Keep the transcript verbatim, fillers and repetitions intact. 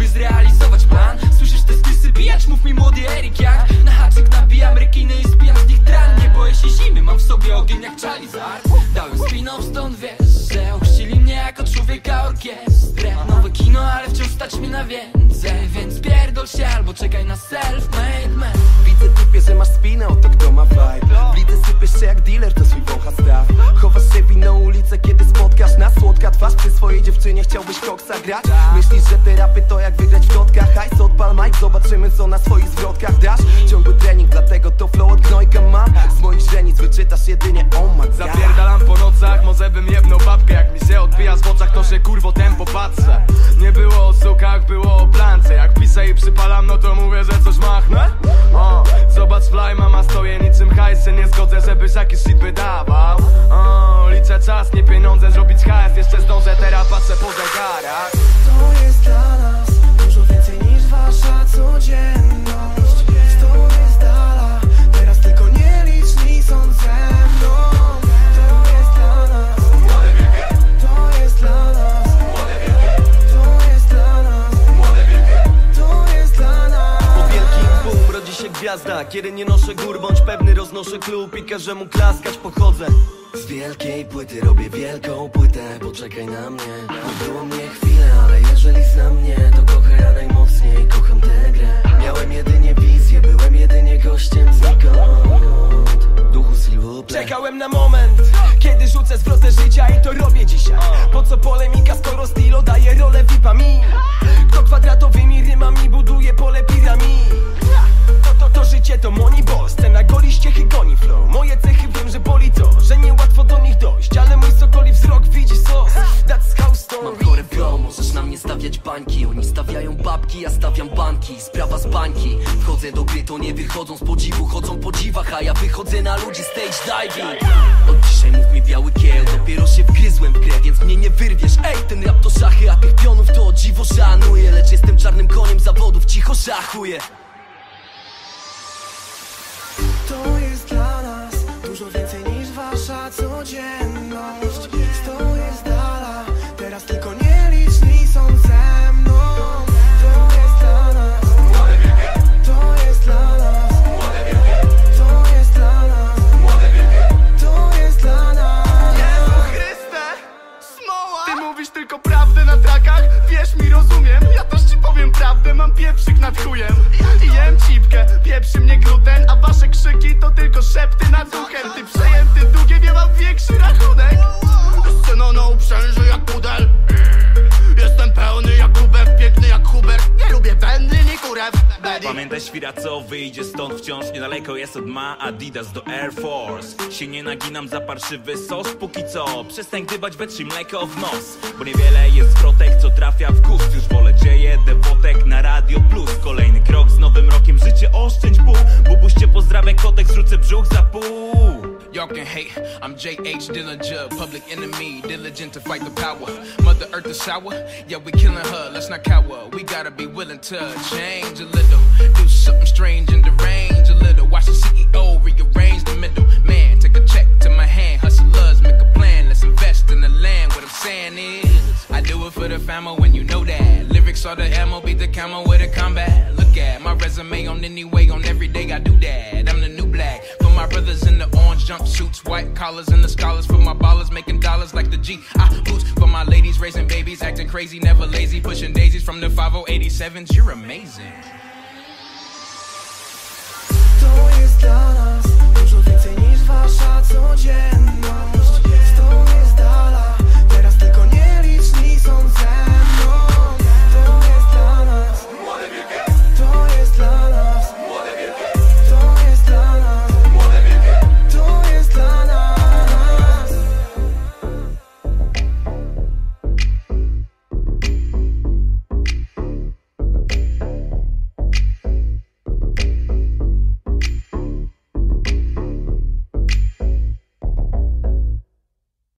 by zrealizować plan. Słyszysz te skrósy bijacz? Mów mi młody Erik jak na haczyk nabijam rekiny i spijam z nich tran. Nie boję się zimy, mam w sobie ogień jak Charizard. Dałem screenom stąd wiesz, że ochrzcili mnie jako człowieka orkiestrę. Nowe kino, ale wciąż stać mi na więcej. Więc pierdol się albo czekaj na self-made man. Widzę typie, że masz spinę, oto kto ma vibe. W lidze sypiesz się jak dealer, to swój wącha staw. Chowasz się w inną ulicę, kiedy spotkasz na słodka twarz. Przy swojej dziewczynie chciałbyś koksa grać. Myślisz, że te rapy to jak wygrać w kotkach. Hajs odpal mic, zobaczymy co na swoich zwrotkach dasz. Ciągły trening, dlatego to flow od gnojka mam. Z moich źrenic wyczytasz jedynie oh my god. Zapierdalam po nocach, może bym jebnął babkę. Jak mi się odbija z oczach, to się kurwo tempo patrzę. Nie było o sukach, było o plance. Jak pisę i przypalam, no to mówię, że coś machnę. O, zobacz fly, mama stoję niczym hajsy. Nie zgodzę, żebyś jakiś shit wydawał. O, liczę czas, nie pieniądze, zrobić hajs. Jeszcze zdążę, teraz patrzę po zegarach. To jest dla nas dużo więcej niż wasza codzienność. To jest dala, teraz tylko nieliczni są ze mną. To jest dla nas, to jest dla nas, to jest dla nas, to jest dla nas. Po wielkim boom rodzi się gwiazda. Kiedy nie noszę gór, bądź pewny, roznoszę klub i każdemu klaskać pochodzę. Z wielkiej płyty robię wielką płytę, poczekaj na mnie. Nie było mnie chwilę, ale jeżeli zna mnie, to kochaj, ja najmocniej kocham tę grę. Miałem jedynie wizję, byłem jedynie gościem znikąd. Duchu s'il. Czekałem na moment, kiedy rzucę zwrotę życia i to robię dzisiaj. Po co polemika, skoro stylo daje rolę V I P-a mi? Kto kwadratowymi rymami buduje pole piramid? To, to, to życie to moneyball, scena goli, ściechy goni flow. Moje cechy wiem, że boli to, że niełatwo do nich dojść. Ale mój sokoli wzrok widzi sos, that's how story. Mam chore flow, możesz na mnie stawiać bańki. Oni stawiają babki, ja stawiam banki. Sprawa z bańki, wchodzę do gry, to nie wychodzą z podziwu. Chodzą po dziwach, a ja wychodzę na ludzi stage diving. Od dzisiaj mów mi biały kieł, dopiero się wgryzłem w grę, więc mnie nie wyrwiesz. Ej, ten rap to szachy, a tych pionów to o dziwo szanuję. Lecz jestem czarnym koniem zawodów, cicho szachuję. To jest dla nas dużo więcej niż wasza codzienność. To jest dala, teraz tylko nieliczni są ze mną. To jest dla nas, to jest dla nas, to jest dla nas, to jest dla nas. Jezu Chryste, smoła! Ty mówisz tylko prawdę na trakach, wierz mi, rozumiem. Ja też ci powiem prawdę, mam pieprzyk nad chujem. I jem cipkę, pieprzy mnie gluten, a wasze krzyki to tylko szepty nad duchem. Ty przejęty długiem, ja mam większy rachunek. Scena na uprzęży jak pudel. Jestem pełny jak Hubert, piękny jak Hubert. Nie lubię wędry, nie kurew. Pamiętaj świra, co wyjdzie stąd wciąż niedaleko jest od ma Adidas do Air Force. Się nie naginam za parszywy sos, póki co przestań dybać, wetrzyj mleko w nos. Bo niewiele jest zwrotek, co trafia w gust. Już wolę dzieje, dewotek na Radio Plus. Kolejny krok z nowym rokiem, życie oszczędź pół. Bubuście pozdrawia kodek, zrzucę brzuch za pół. Y'all can hate, I'm J H Dillinger, public enemy, diligent to fight the power. Mother Earth the shower, yeah we killing her, let's not cower. We gotta be willing to change a little, do something strange and derange a little. Watch the C E O rearrange the middle. Man, take a check to my hand, hustlers make a plan. Let's invest in the land, what I'm saying is I do it for the famo and you know that. Lyrics are the ammo, beat the camo with a combat. Look at my resume on any way, on every day I do that. I'm the new black, for my brothers in the orange jumpsuits, white collars and the scholars, for my ballers making dollars like the G I boots, for my ladies raising babies, acting crazy, never lazy, pushing daisies from the five oh eight sevens, you're amazing. To jest dla nas dużo więcej niż wasza codzienność.